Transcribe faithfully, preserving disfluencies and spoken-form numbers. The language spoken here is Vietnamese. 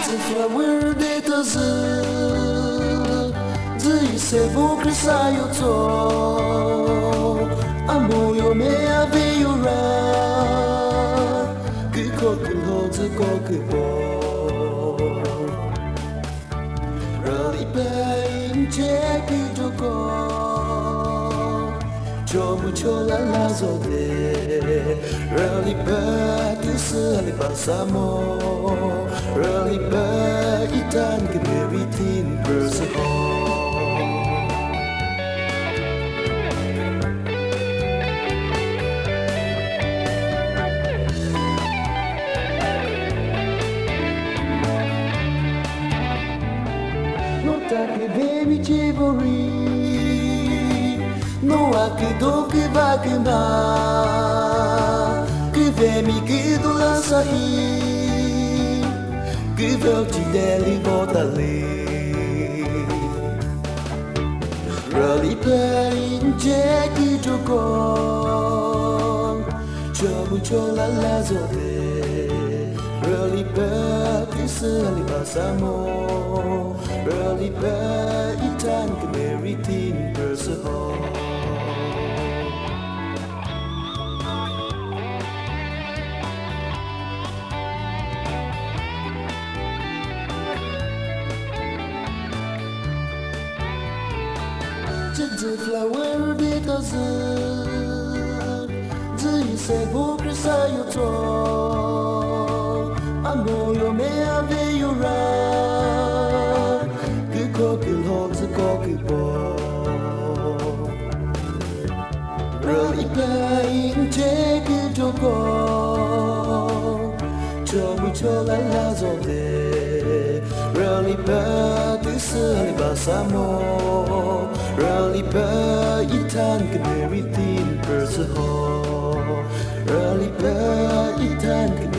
flower de tazı Zı sevo crisayo to Amoyo me aveyo ra Cứ có cứ hồ zı có cứ bo Rally bain che cứ cho có Cho mu cho la la zo de Rally ba tu sơ li ba sa mo Rally ba itan ke very thin person Che baby cevori no a che do che va che va che vemi che do la sai che volti deli vota lì Rally per in che che gioco Chobu chola la zote Rally per che se li passamo Rally per itan ke very thin person The flower de tazı Zı se bu crisayo to Amoyo me aveyo ra Cứ có cứ hồn zı có cứ bo Rally pa in che cứ cho có Cho mu cho la la zo de Rally pa tu sơ li ba sa mo Rally pa itan ke very thin person Rally pa itan ke